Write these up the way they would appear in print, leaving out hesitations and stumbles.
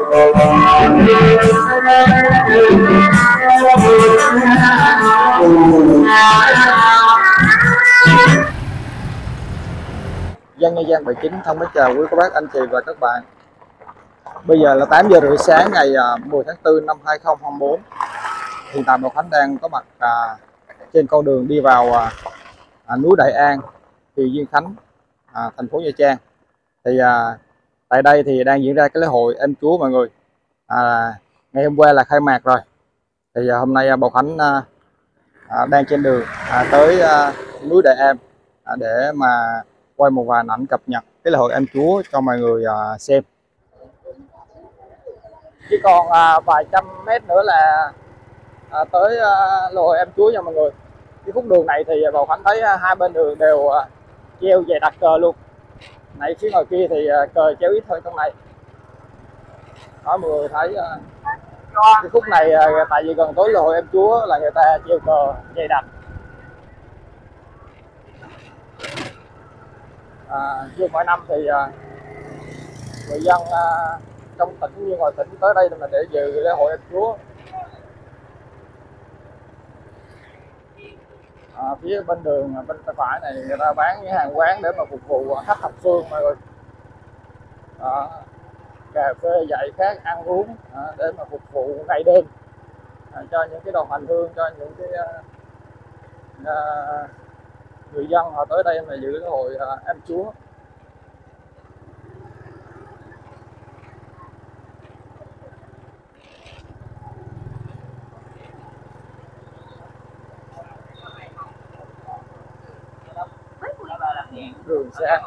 Dân Nha Trang 79 thân mến chào quý cô bác, anh chị và các bạn. Bây giờ là 8 giờ rưỡi sáng ngày 10 tháng 4 năm 2024. Hiện tại Bảo Khánh đang có mặt trên con đường đi vào núi Đại An, huyện Diên Khánh, thành phố Nha Trang. Thì tại đây thì đang diễn ra cái lễ hội Em Chúa mọi người. Ngày hôm qua là khai mạc rồi. Thì hôm nay Bảo Khánh đang trên đường tới núi Đại An để mà quay một vài ảnh cập nhật cái lễ hội Em Chúa cho mọi người xem. Chỉ còn vài trăm mét nữa là tới lễ hội Em Chúa nha mọi người. Cái khúc đường này thì Bảo Khánh thấy hai bên đường đều treo dày đặc cờ luôn. Nãy phía ngoài kia thì cờ treo ít hơn trong này. Đó, mọi người thấy cái khúc này tại vì gần tới lễ hội Em Chúa là người ta treo cờ dày đặc. Như mỗi năm thì người dân trong tỉnh như ngoài tỉnh tới đây là để dự lễ hội Em Chúa. Phía bên đường bên tay phải này người ta bán những hàng quán để mà phục vụ khách thập phương mọi người. Cà phê dạy khác ăn uống để mà phục vụ ngày đêm cho những cái đoàn hành hương, cho những cái người dân họ tới đây mà dự lễ hội Em Chúa. Đường xa.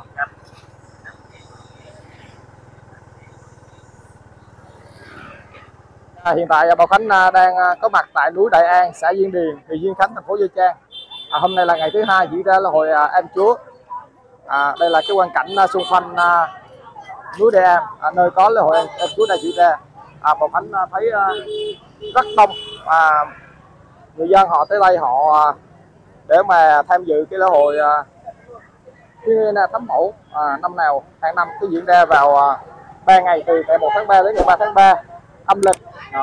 Hiện tại Bảo Khánh đang có mặt tại núi Đại An, xã Diên Điền, huyện Diên Khánh, thành phố Nha Trang. Hôm nay là ngày thứ hai diễn ra lễ hội Em Chúa. Đây là cái quang cảnh xung quanh núi Đại An, nơi có lễ hội Em Chúa đang diễn ra. Bảo Khánh thấy rất đông người dân họ tới đây họ để mà tham dự cái lễ hội Thiên Nhiên Thánh Mẫu năm nào hàng năm cứ diễn ra vào 3 ngày, từ ngày 1 tháng 3 đến ngày 3 tháng 3 âm lịch.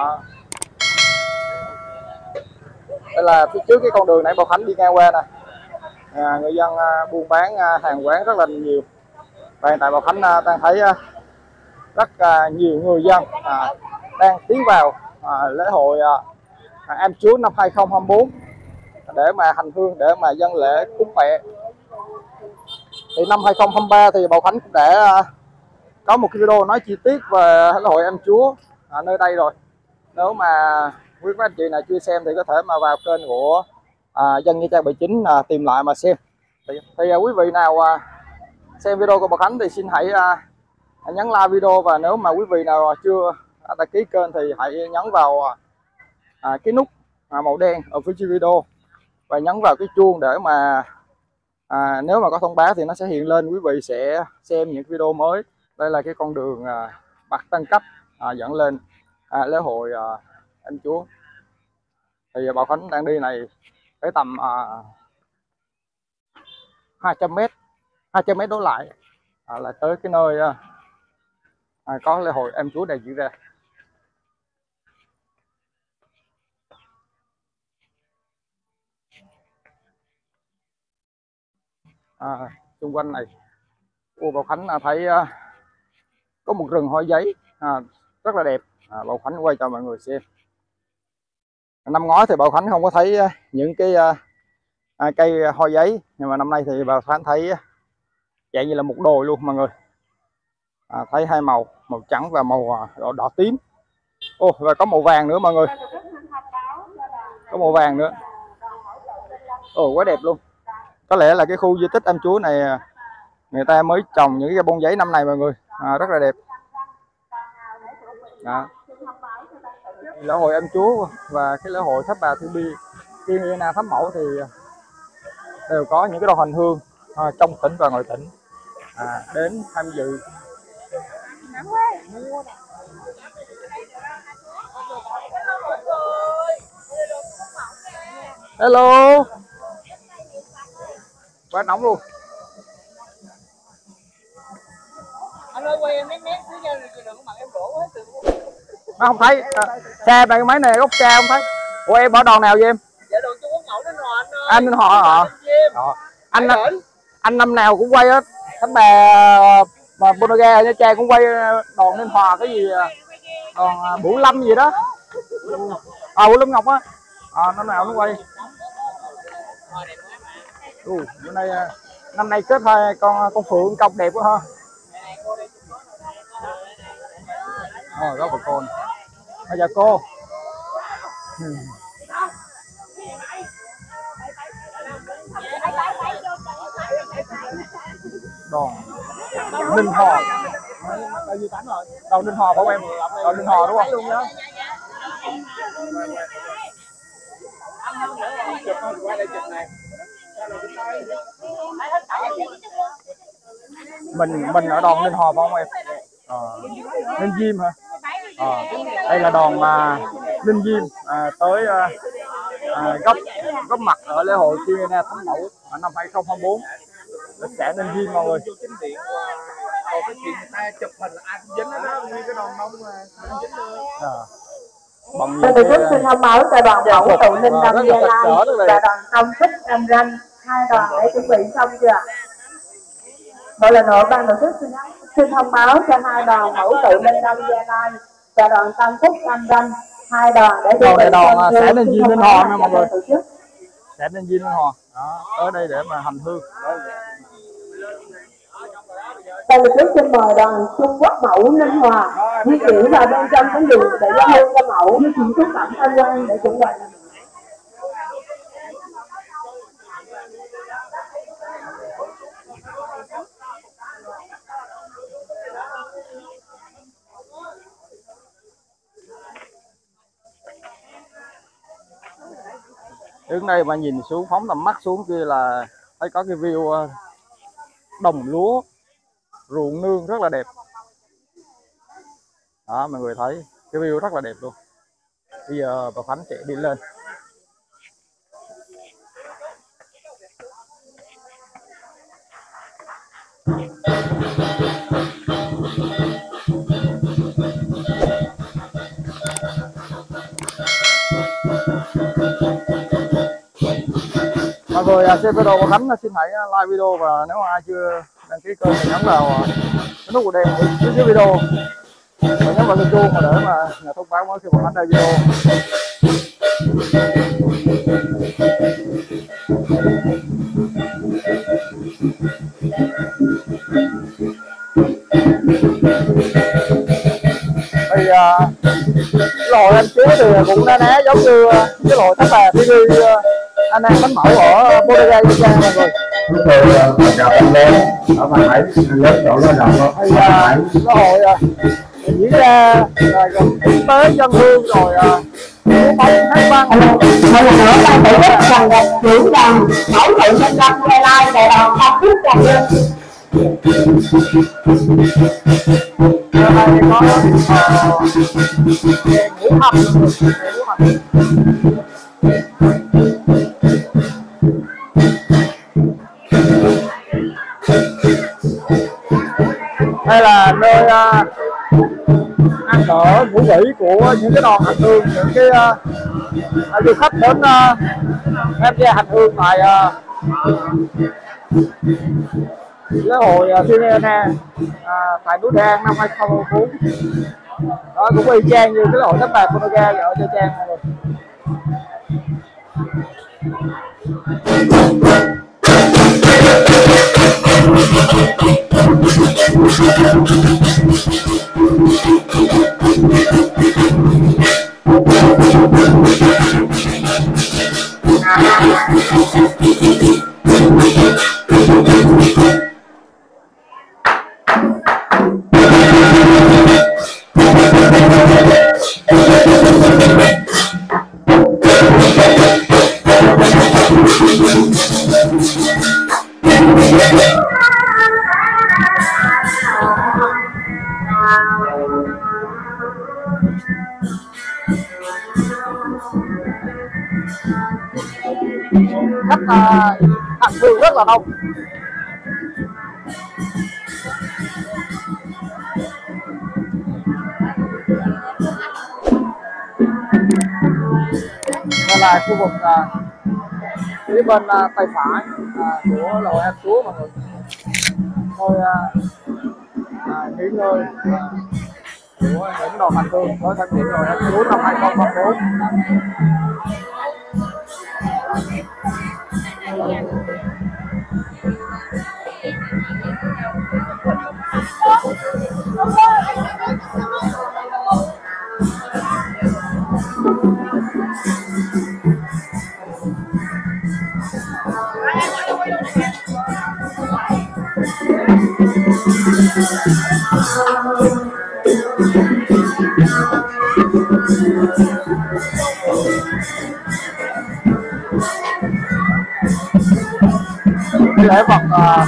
Đây là phía trước cái con đường nãy Bảo Khánh đi ngang qua nè. Người dân buôn bán hàng quán rất là nhiều. Và hiện tại Bảo Khánh đang thấy rất nhiều người dân đang tiến vào lễ hội Em Chúa năm 2024 để mà hành hương, để mà dâng lễ cúng mẹ. Thì năm 2023 thì Bảo Khánh cũng đã có một cái video nói chi tiết về lễ hội Em Chúa nơi đây rồi. Nếu mà quý các anh chị nào chưa xem thì có thể mà vào kênh của Dân Nha Trang 79 tìm lại mà xem. Thì quý vị nào xem video của Bảo Khánh thì xin hãy nhấn like video, và nếu mà quý vị nào chưa đăng ký kênh thì hãy nhấn vào cái nút màu đen ở phía trên video và nhấn vào cái chuông để mà nếu mà có thông báo thì nó sẽ hiện lên, quý vị sẽ xem những video mới. Đây là cái con đường Bạch Đăng Cấp dẫn lên lễ hội Em Chúa. Thì Bảo Khánh đang đi này tới tầm 200 m đổ lại là tới cái nơi có lễ hội Em Chúa đang diễn ra. Xung quanh này Bảo Khánh thấy có một rừng hoa giấy rất là đẹp. Bảo Khánh quay cho mọi người xem. Năm ngoái thì Bảo Khánh không có thấy những cái cây hoa giấy, nhưng mà năm nay thì Bảo Khánh thấy dạng như là một đồi luôn mọi người. Thấy hai màu, màu trắng và màu đỏ tím. Và có màu vàng nữa mọi người, có màu vàng nữa. Quá đẹp luôn. Có lẽ là cái khu di tích Em Chúa này người ta mới trồng những cái bông giấy năm nay mọi người, rất là đẹp. Lễ hội Em Chúa và cái lễ hội Tháp Bà Thiên Nhiên Thánh Mẫu thì đều có những cái đoàn hành hương trong tỉnh và ngoài tỉnh đến tham dự. Hello, quá nóng luôn. Anh ơi quay em nét dưới nha, đừng có mặc em đổ hết từ. Nó không thấy. Xe này máy này gốc xe không thấy. Ủa em bỏ đòn nào vậy em? Dạ đòn Trung Quốc Mậu Ninh Hòa anh ơi. Anh Ninh Hòa hả? Anh năm nào cũng quay hết. Thánh bè mà Bonaga Nha Trang cũng quay đòn Ninh Hòa cái gì còn Bửu Lâm gì đó. Bửu Lâm Ngọc á. Năm nào nó quay. Bữa nay năm nay kết hai con phượng công đẹp quá ha. Đó bà con. Bây giờ cô. Đòn Ninh Hòa. Đòn Ninh Hòa phải không em? Đòn Ninh Hòa đúng không? Mình ở đòn Ninh Hòa phải không em? Ninh Diêm hả? Đây là đòn mà Ninh Diêm tới góp mặt ở lễ hội Siena Thánh Mẫu năm 2024 ở xã Ninh Diêm mọi người. Còn cái chuyện người ta chụp hình ai cũng dính đó, như cái đòn nông mà dính luôn. Tôi tổ chức xin thông báo cho đoàn mẫu tự Ninh Lâm Gia Lai và đoàn Tâm Phích Cam Ranh, hai đoàn để chuẩn bị xong chưa ạ? Một lần nữa ban tổ chức xin thông báo cho hai đoàn mẫu tự Ninh Lâm Gia Lai và đoàn Tâm Phích Cam Ranh, hai đoàn để chuẩn bị xong chưa? Xã Ninh Diêm Ninh Hòa nha mọi người. Xã Ninh Diêm Ninh Hòa đó, tới đây để mà hành hương. Ban tổ chức xin mời đoàn Trung Quốc Mậu Ninh Hòa di chuyển vào bên trong cánh đường để giao hương cho mẫu với những xúc cảnh tham quan để chuẩn bị. Đứng đây mà nhìn xuống, phóng tầm mắt xuống kia là thấy có cái view đồng lúa, ruộng nương rất là đẹp. Đó mọi người thấy cái view rất là đẹp luôn. Bây giờ bà Khánh sẽ đi lên. Mọi người xem video của Khánh xin hãy like video, và nếu ai chưa đăng ký kênh thì nhấn vào cái nút đen phía dưới video và nhấn vào cái chuông để mà nhận thông báo mỗi khi Khánh ra video. Thì lễ hội anh Chế thì cũng đã né giống như cái lễ hội Thánh Bà TV anh em Thánh Mẫu ở Bonaga Nha Trang mọi người. Tôi chào anh lớn ở Bà Hải lớn chỗ lao động đó. Lễ hội diễn ra gần kinh tế dân hương rồi múa bóng hát văn. Một lần nữa ban tổ chức cần gặp trưởng đoàn mẫu tự Ninh Lâm Gia Lai và đoàn Tâm Phích Cam Ranh. Đây có ngũ đây là nơi ăn ở ngủ nghỉ của những cái đoàn hành hương, những cái du khách đến tham gia hành hương tại lễ hội Siena tại núi Trang năm 2024. Đó cũng y chang như cái lễ hội Thánh Bà Bonaga ở Nha Trang mọi người. Khách hành hương rất là đông. là khu vực phía bên tay phải của lầu Em Chúa mọi người. Thôi nghỉ ngơi của những đoàn hành hương tới tham dự lầu Em Chúa năm 2024. Lễ vật bà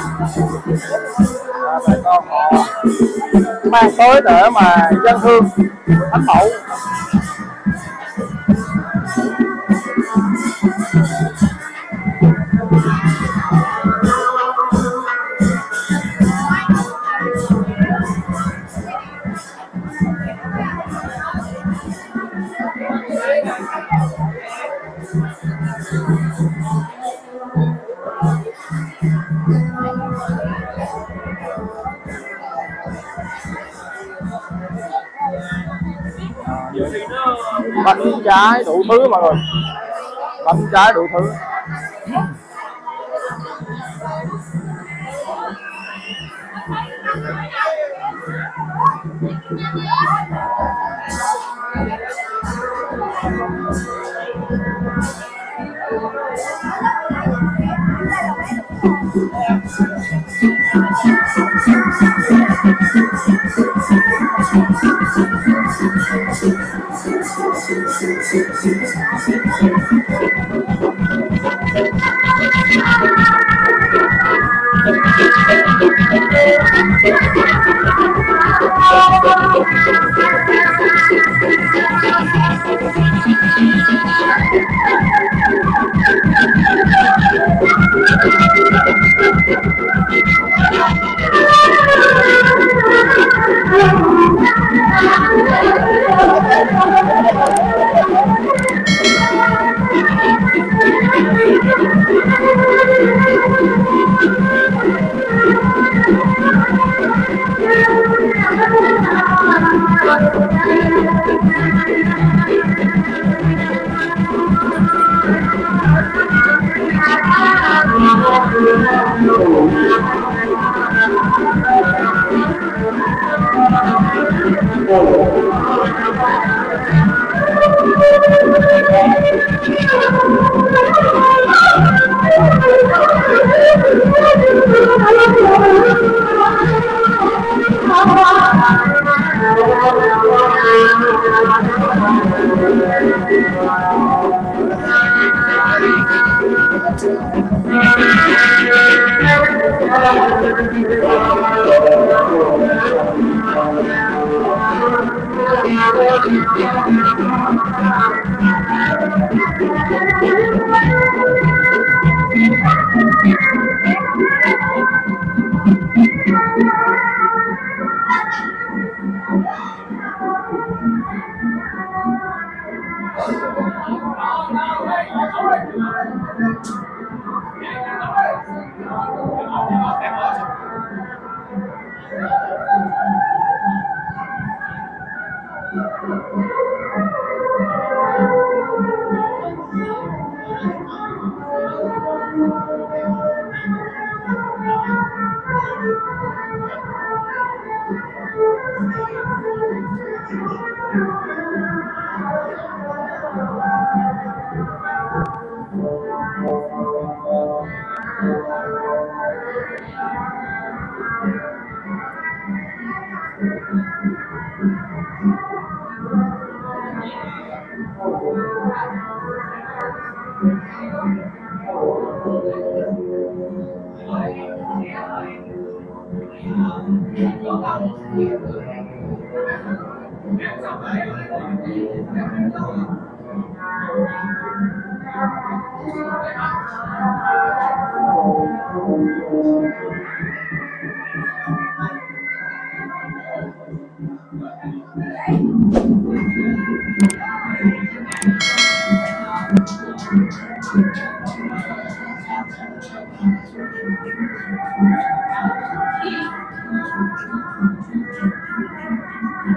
con họ mang tới để mà dân hương thánh mẫu. Bánh trái đủ thứ mọi người, bánh trái đủ thứ.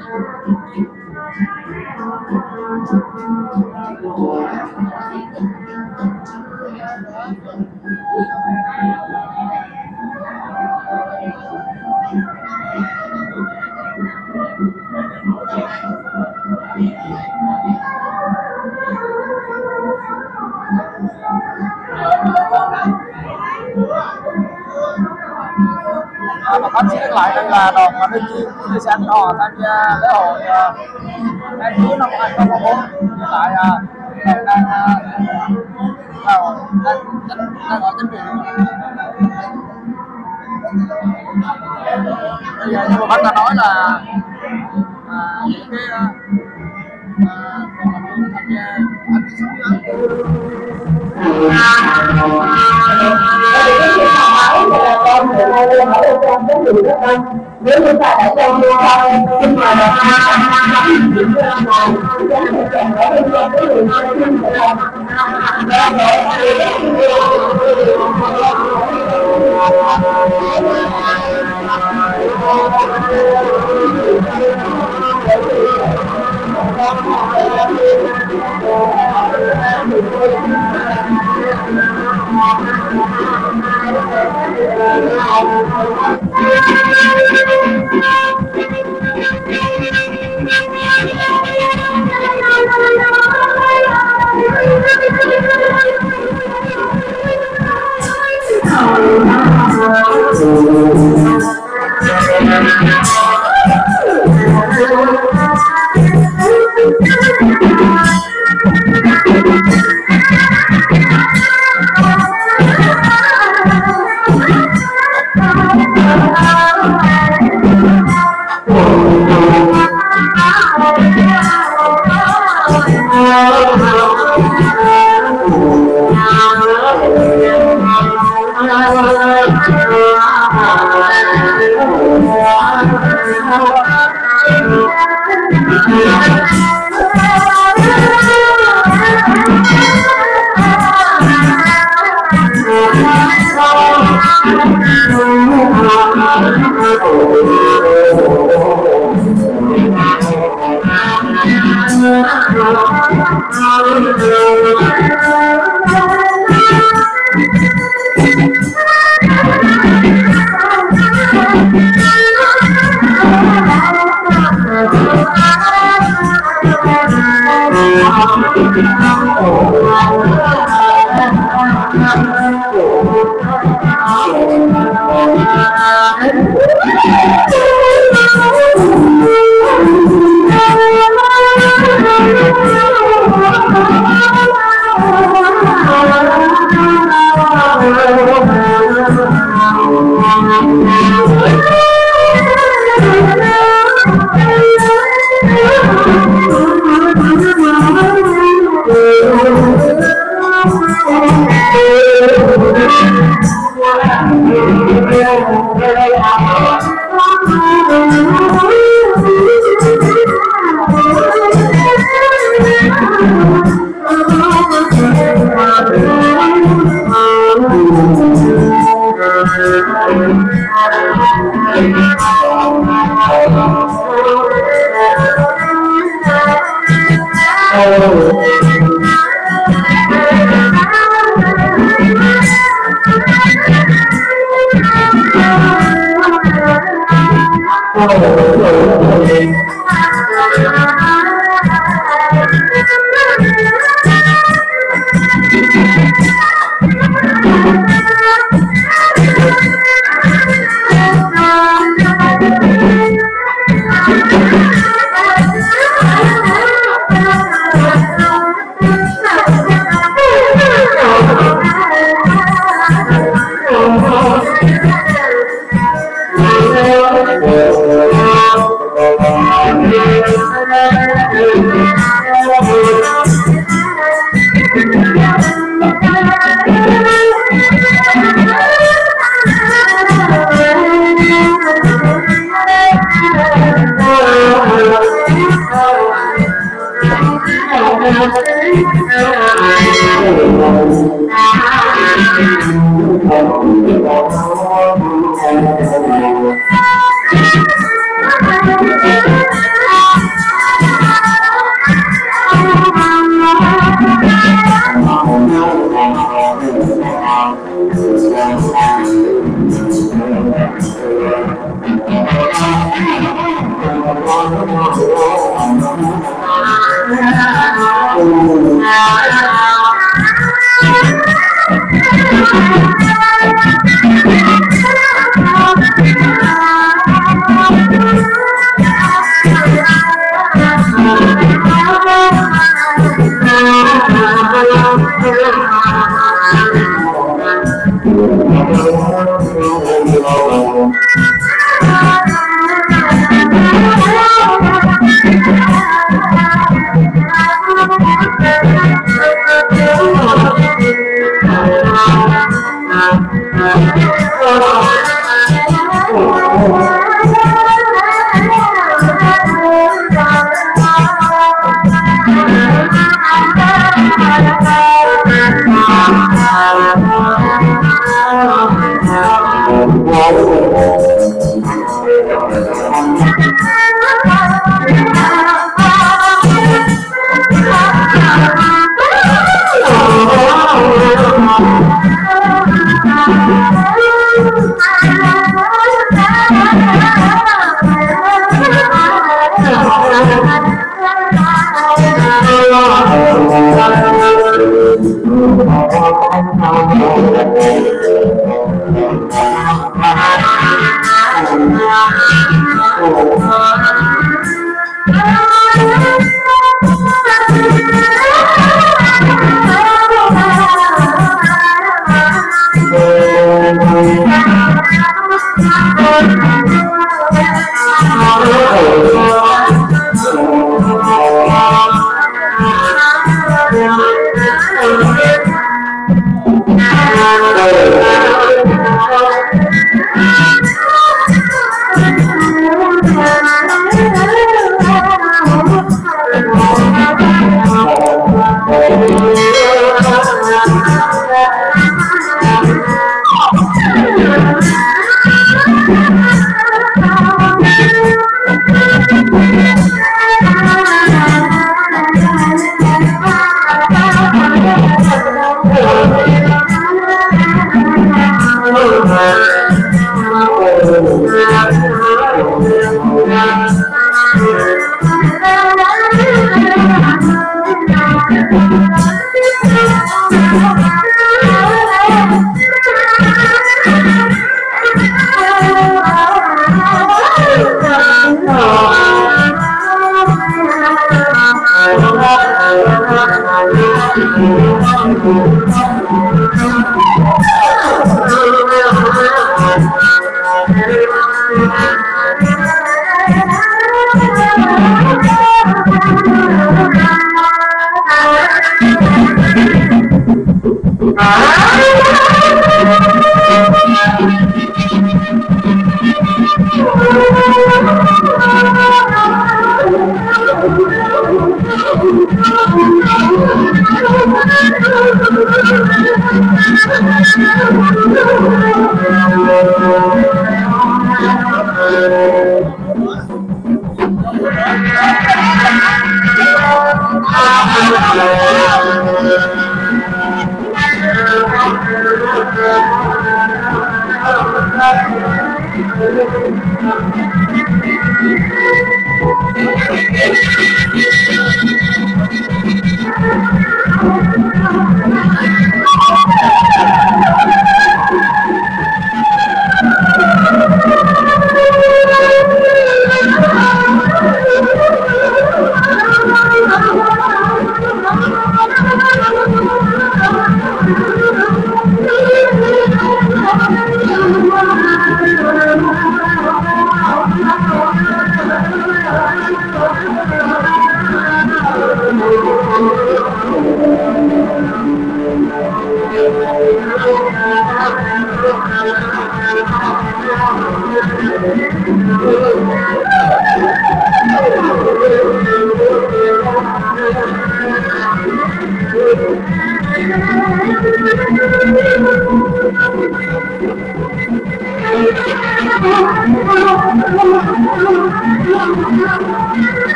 Bà Khánh xin nhắc lại rằng là đoàn Thanh Chiên chia sẻ họ tham gia lễ hội An Chúa năm 2024. Hiện tại đoàn đang gọi chính quyền. Bây giờ như bà Khánh đã nói là những cái tham gia nếu chúng ta đã trong lưu thông xin mời đoàn những cái này dám được chàng ở bên trong cái đường xin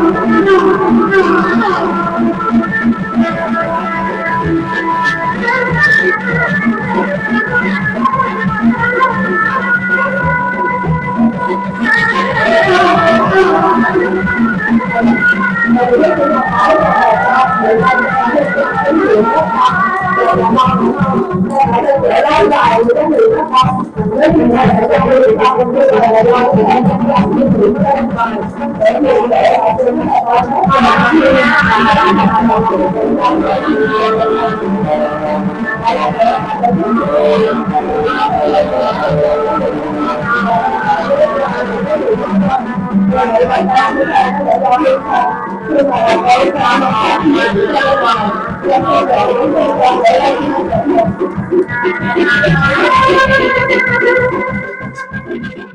Thank you.